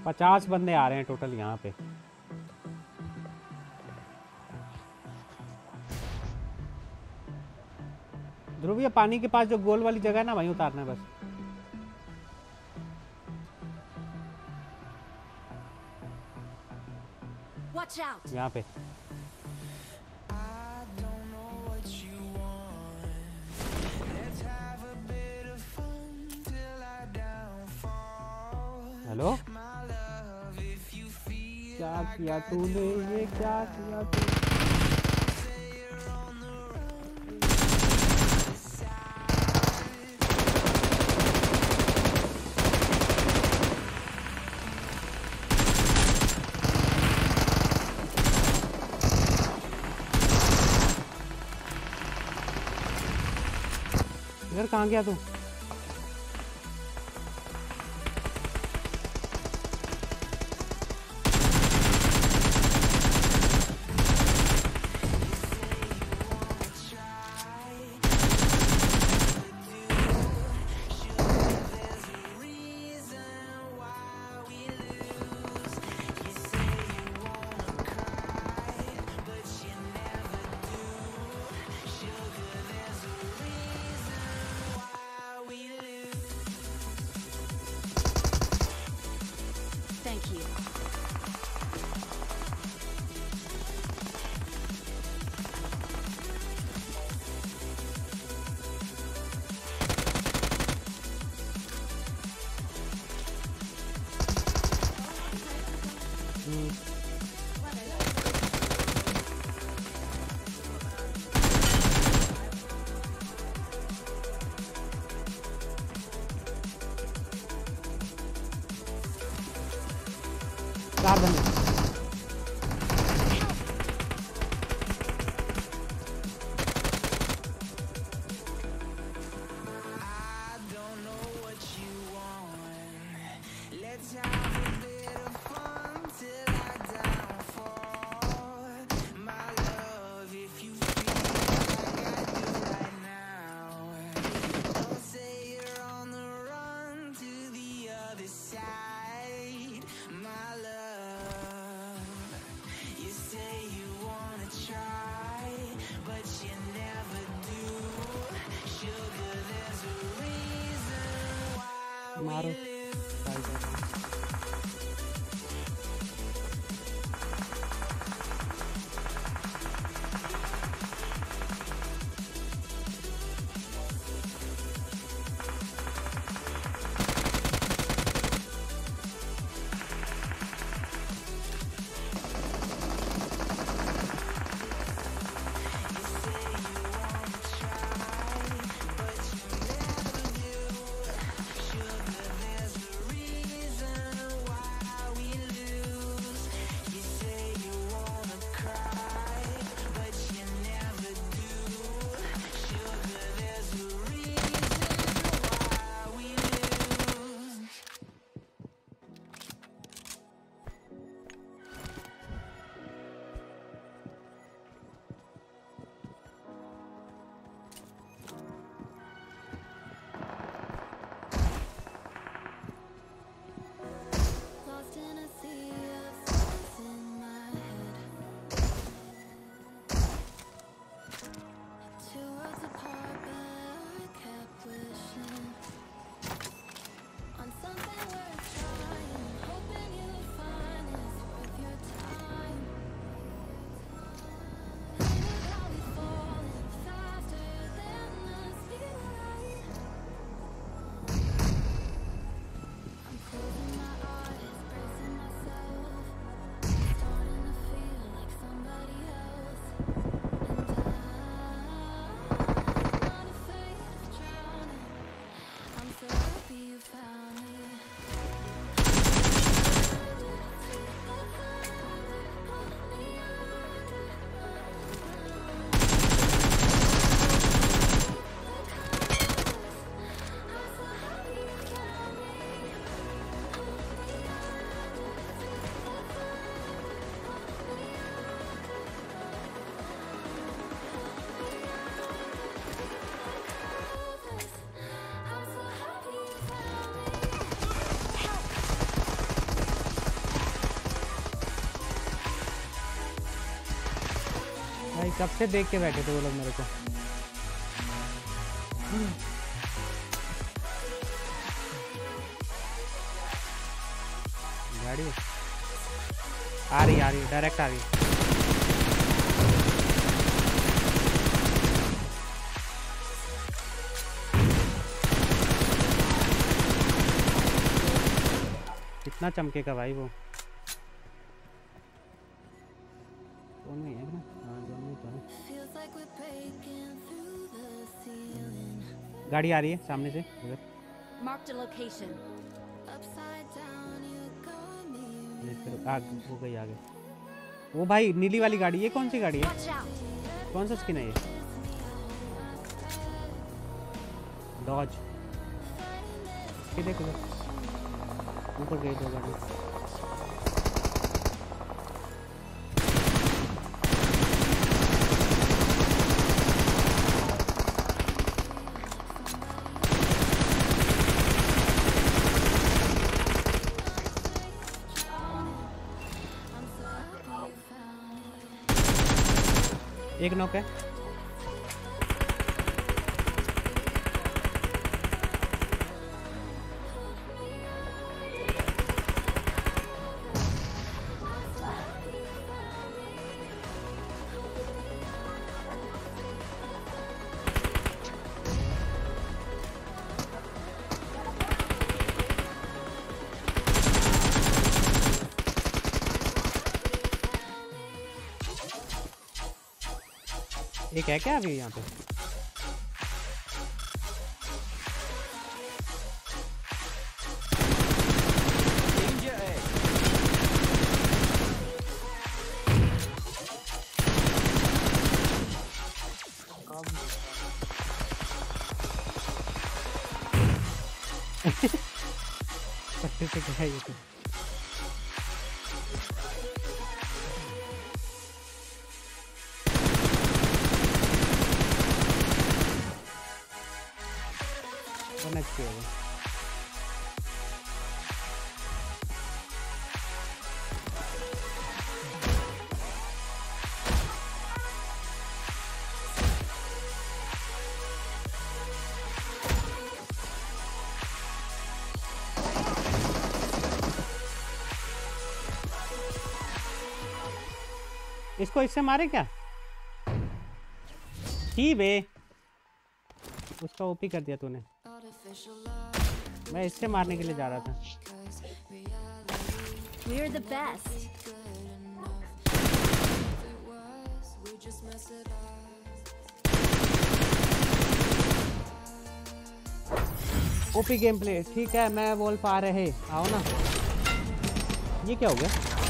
50 बंदे आ रहे हैं टोटल यहाँ पे। ध्रुव ये पानी के पास जो गोल वाली जगह है ना वहीं उतारना है बस। Watch out! यहाँ पे हेलो, क्या किया तूने, ये क्या किया तूने? इधर कहाँ गया तू? Thank you. चार बंदे। मारो भाई कब से देख के बैठे थे वो लोग मेरे को। गाड़ी आ रही डायरेक्ट आ रही। कितना चमकेगा भाई वो। दोनों ही है ना? हाँ दोनों ही तो है। गाड़ी आ रही है सामने से उधर। Marked a location. आग हो गई आगे। वो भाई नीली वाली गाड़ी, ये कौन सी गाड़ी है? Watch out. कौन सा स्किन है ये? डॉज। ये देखो ऊपर गई दो गाड़ी। एक नॉक है। एक है क्या अभी यहाँ पे? पट्टे से क्या है ये तो? नेक्स्ट है वो। इसको इससे मारे क्या? ही बे, उसका ओपी कर दिया तूने। मैं इससे मारने के लिए जा रहा था। We're the best. OP game play ठीक है। मैं वॉल पा रहे आओ ना। ये क्या हो गया?